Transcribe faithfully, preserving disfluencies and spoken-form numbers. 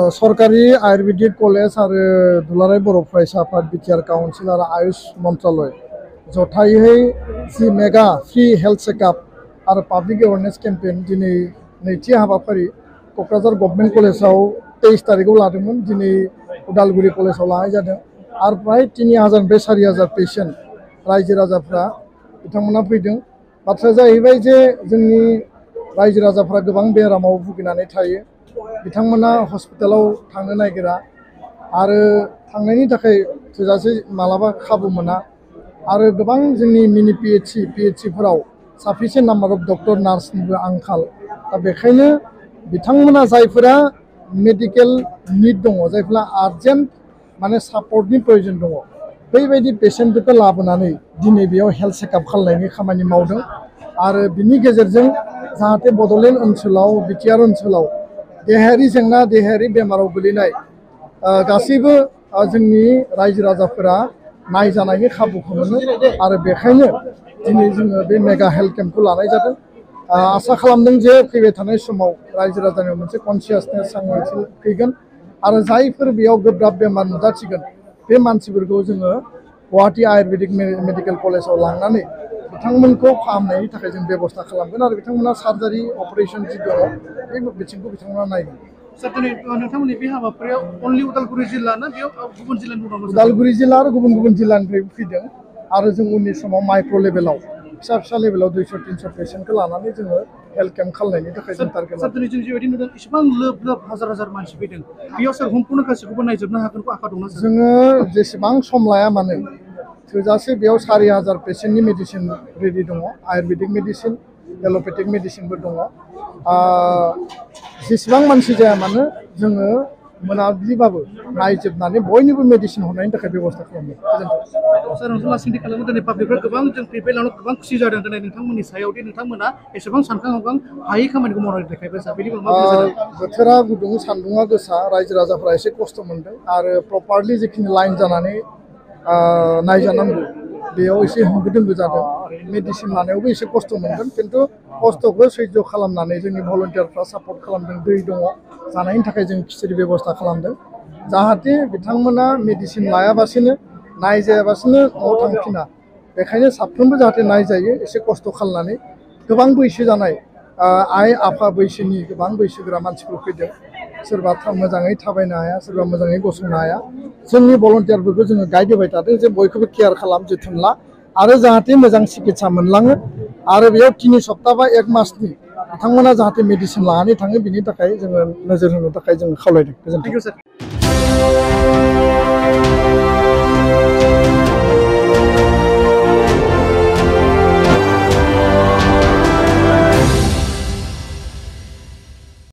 सरकारि आयुर्वेदिक कलेज आरो दुलाराय बर' फरायसा आफाद बिटिआर काउन्सिल आरो आयुष मन्त्रालय जथायै जि मेगा फ्रि हेल्थ चेकआप आरो पाब्लिक एवारनेस केम्पेइन दिनै नैथि हाबाफारि क'क्राझार गभर्नमेंट कलेजाव तेईस तारिखआव लादोंमोन दिनै उदालगुरि कलेजाव लानाय जादों आरो प्राय तिनि हाजारनिफ्राय सारि हाजार पेसेन्ट रायजो राजाफ्रा बिथांमोना फैदों। बाथ्राया जाहैबाय जे जोंनि रायजो राजाफ्रा गोबां बेरामाव भुगिनानै थायो, बिथांमोना हस्पिटालाव थांनो नागिरा आरो थांनायनि थाखाय थोजासे मालाबा खाबु मोना आरो गोबां जोंनि मिनि पिएचसि पिएचसिफोराव साफिसियेन्ट नाम्बार अफ डक्टर नार्सनिबो आंखाल। दा बेखायनो बिथांमोना जायफोरा मेडिकेल निड दङ, जायफोरा आर्जेन्ट माने सापर्टनि प्रयोजन दङ, बैबायदि पेसेन्टफोरखौ लाबोनानै दिनै बेयाव हेल्थ चेकआप खालामनायनि खामानि मावदों आरो बिनि गेजेरजों जाहाथे बड'लेण्ड ओनसोलाव बिटिआर ओनसोलाव देहायारि जेंना देहायारि बेमाराव गोलैनाय गासैबो जोंनि रायजो राजाफोरा नायजानायनि खाबुखौ मोनो आरो बेखायनो दिनै जोङो बे मेगा हेल्थ केम्पखौ लानाय जादों। आसा खालामदों जे फैबाय थानाय समाव रायजो राजानियाव मोनसे कनसियासनेस सांग्रांथि फैगोन आरो जायफोर बेयाव गोब्राब बेमार नुजाथिगोन बे मानसिफोरखौ जोङो गुवाहाटी आयुर्वेदिक मेडिकेल कलेजाव लांनानै बिथांमोनखौ फाहामनायनि थाखाय जों बेबस्था खालामगोन आरो बिथांमोना सार्जारि अपारेशन जि दङ बे बिथिंखौ बिथांमोना नायगोन। नोंथांमोननि बे हाबाफारियाव अनलि उदालगुरि जिल्ला ना बेयाव गुबुन जिल्लानि उदालगुरि जिल्ला आरो गुबुन गुबुन जिल्लानिफ्राय फैदों आरो जों उननि समाव माइक्र' लेभेलाव फिसा फिसा लेभेलाव दुइस' तिनस' पेसेन्टखौ लानानै जोङो हेल्थ केम्प खालामनायनि थाखाय जों टारगेट जों जिबायदि नुदों इसेबां लोब लोब हाजार हाजार मानसि फैदों, बेयाव सोर सम्पुर्ण गासैखौबो नायजोबनो हागोनखौ आखा दंना? जोङो जेसेबां सम लाया मानो थोजासे बेयाव सारि हाजार पेसेन्टनि मेडिसिन रेडि दङ, आयुर्वेदिक मेडिसिन एल'पेथिक मेडिसिनबो दङ। जेसेबां मानसि जाया मानो जोङो मोनाबिलिबाबो नायजोबनानै बयनिबो मेडिसिन हरनायनि थाखाय बेबस्था खालामदों। सार नोंथाङा सोंथि खालामो दिनै पाब्लिकफ्रा गोबां जों प्रिपेयार लानानै गोबां खुसि जादों दिनै नोंथांमोननि सायावदि नोंथांमोना एसेबां सानखां हखां हायै खामानिखौ मावनानै देखायबाय सार बेनि बोथोरा गुदुं सान्दुङा गोसा रायजो राजाफ्रा एसे खस्थ' मोनदों आरो प्रपारलि जिखिनि लाइन जानानै नायजानांगौ बेयाव एसे होंगो दोंगो जादों, मेडिसिन लानायावबो एसे खस्थ' मोनदों खिन्थु खस्थ'खौ सैज्य खालामनानै जोंनि भलन्टियारफ्रा सापर्ट खालामदों। दै दङ, जानायनि थाखाय जों खिचुरि बेबस्था खालामदों जाहाथे बिथांमोना मेडिसिन लायाबासिनो नायजायाबासिनो न'आव थांफिना, बेखायनो साफ्रोमबो जाहाथे नायजायो एसे खस्थ' खालामनानै। गोबां बैसो जानाय आइ आफा बैसोनि गोबां बैसोगोरा मानसिफोर फैदों, सोरबा मोजाङै थाबायनो हाया, सोरबा मोजाङै गसंनो हाया। जोंनि भलन्टियारफोरखौ जोङो गाइड होबाय थादों जे बयखौबो केयार खालाम, जोथोन ला आरो जाहाथे मोजां सिकित्सा मोनलाङो आरो बेयाव तिनि सप्ता बा एक मासनि बिथांमोना जाहाथे मेडिसिन लानानै थाङो बिनि थाखाय जोङो नोजोर होनो थाखाय जों खावलायदों। गोजोन्थों।